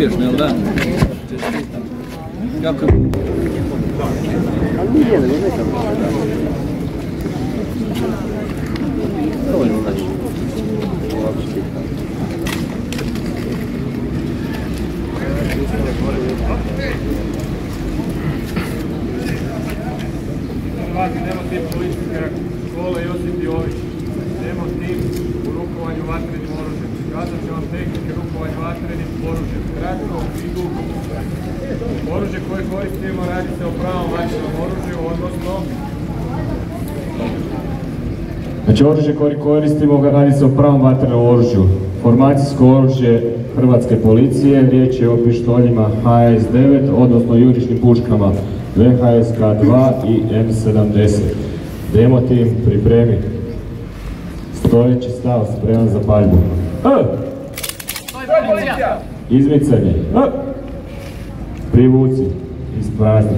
uspješno, jel da? Čestitam. Jako je... Demo tim policijske škole Josip Jović. Demo tim u rukovanju vatrenim oružjem. Prikazat će vam tehnike rukovanja vatrenim oružjem. Kratko i dugo. Oružje koje koristimo radi se o pravom vatrenom oružju, odnosno... Znači oružje koje koristimo radi se o pravom vatrenom oružju. Formacijsko oružje Hrvatske policije, riječ je o pištoljima HS-9, odnosno jurišnim puškama VHS-K2 i M70. Demo tim, pripremi. Stojeći stav, spreman za paljbu. Izmicanje. Privuci. Isprazni.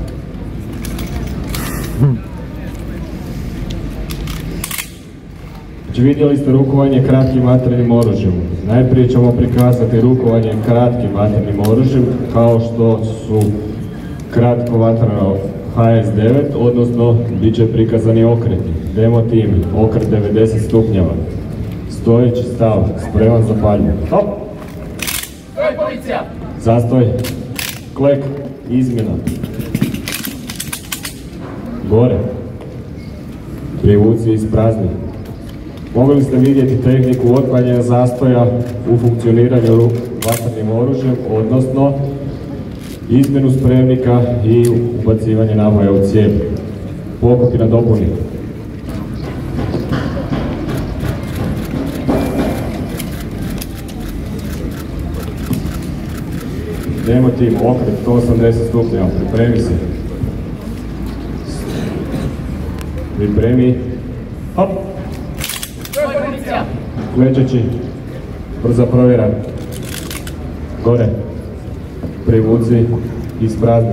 Znači vidjeli ste rukovanje kratkim vatrenim oružjem. Najprije ćemo prikazati rukovanje kratkim vatrenim oružjem kao što su kratko vatreno HS-9, odnosno bit će prikazani okreti. Demo tim, okret 90 stupnjeva. Stojeći stav, spreman za paljbu. Hop! Stoj, policija! Zastoj. Klek, izmjena. Gore. Privuci, isprazni. Mogli ste vidjeti tehniku otklanjanja zastoja u funkcioniranju vatrenim oružjem, odnosno izmjenu spremnika i ubacivanje naboja u cijep. Pokupi na dopuni. Demo tim, okret 180 stupnjeva, pripremi se. Pripremi. Hop! Klećeći, brza provjera. Gore. Privuci, isprazni.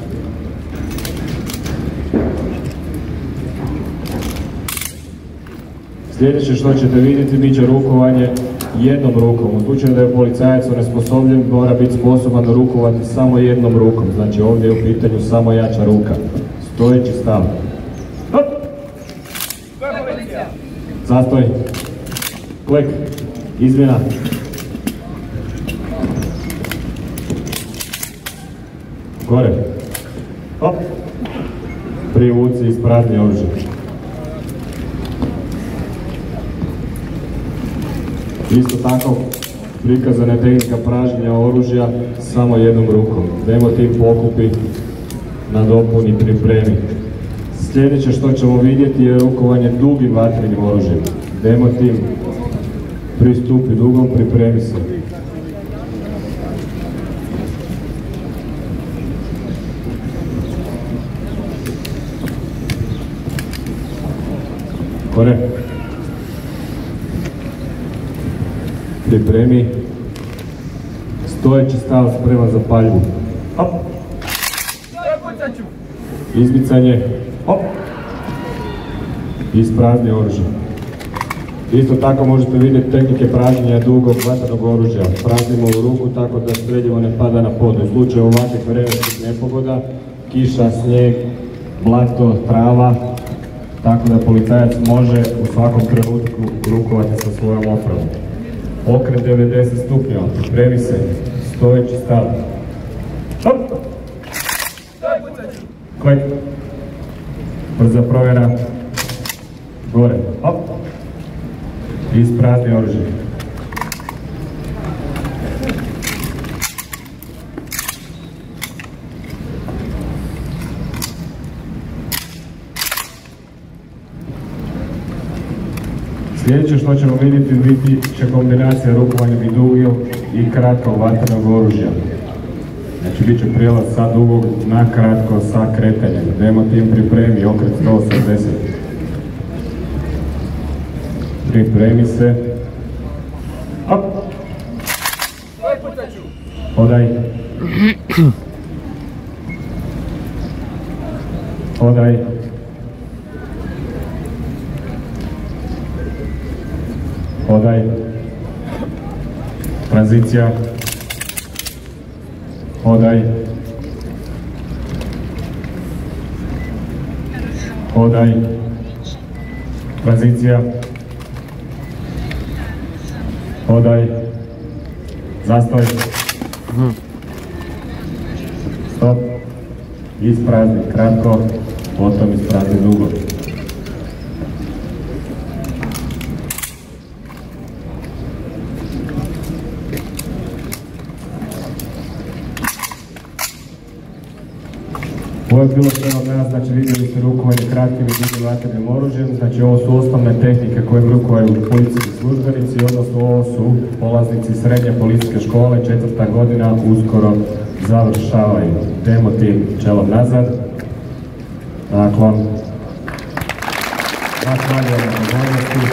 Sljedeće što ćete vidjeti bit će rukovanje jednom rukom. U slučaju da je policajac onesposobljen, mora biti sposoban rukovati samo jednom rukom. Znači ovdje je u pitanju samo jača ruka. Stojeći stav. Zastoj. Klek. Izmjena. Gore. Hop. Privuci, isprazni oružje. Isto tako prikazana je tehnika pražnjenja oružja samo jednom rukom. Demo tim, pokupi, nadopuni, pripremi. Sljedeće što ćemo vidjeti je rukovanje dugim vatrenim oružjem. Demo tim, pristupi dugom, pripremi se. Gore. Pripremi. Stojeći stav, spreman za paljbu. Hop. Izmicanje. Hop. Isprazni oružje. Isto tako možete vidjeti tehnike pražnjenja dugog vatrenog oružja. Praznimo u ruku tako da streljivo ne pada na pod. U slučaju ovakvih vremenskih nepogoda, kiša, snijeg, blato, trava, tako da policajac može u svakom trenutku rukovati sa svojom opravom. Okret 90 stupnjeva, pripremi se, stojeći stav. Hop! Klek. Brza provjera. Gore. Hop! Isprazni oružje. Sljedeće što ćemo vidjeti biti će kombinacija rukovanja i dugog i kratkog vatrenog oružja. Znači bit će prijelaz sa dugog na kratko sa kretanjem. Demo tim, pripremi, okret 180. Pripremi se. Hop! Podaj. Podaj. Podaj. Tranzicija. Hodaj. Hodaj. Tranzicija. Hodaj. Zastoj. Stop. Isprazni kratko, potom isprazni dugo. Ovo je bilo sve od nas, znači vidjeli ste rukovanje kratkim i dugim vatrenim oružjem, znači ovo su osnovne tehnike kojim rukovaju policijski službenici, odnosno ovo su polaznici srednje policijske škole, 4. godina, uskoro završavaju. Demo tim čelom nazad, naklon, zahvaljujem na pozornosti.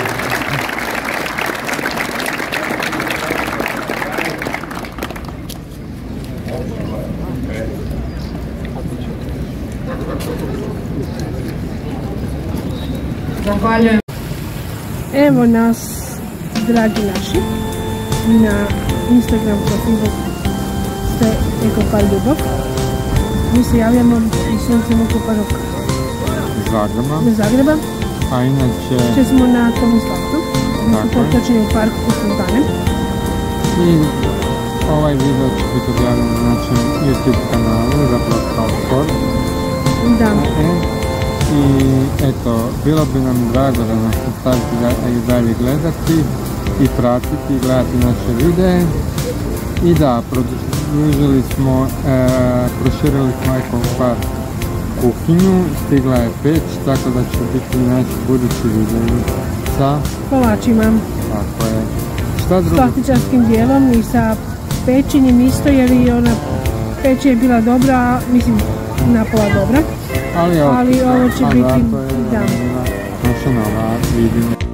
Zahvaljujem. Evo nas, dragi naši, na Instagram profilu ste Ekopar Ljubok. Mi se javljamo iz Sunčanog Ekoparog Zagreba. A inače smo na Tomislavcu, točnije u parku u Sultane. I ovaj video će biti objavljen na našem YouTube kanalu, zapravo kao sport. Da. I eto, bilo bi nam drago da nas nastavite i dalje gledati i pratiti i gledati naše videe. I da, proširili smo Ekopar kuhinju, stigla je peć, tako da će biti naši budući videi sa kolačima. Tako je. Šta drugo? S plastičarskim dijelom i sa pečenjem isto, jer i ona peć je bila dobra, mislim napola dobra. Ali ovo će biti, da. Naša nova vidim.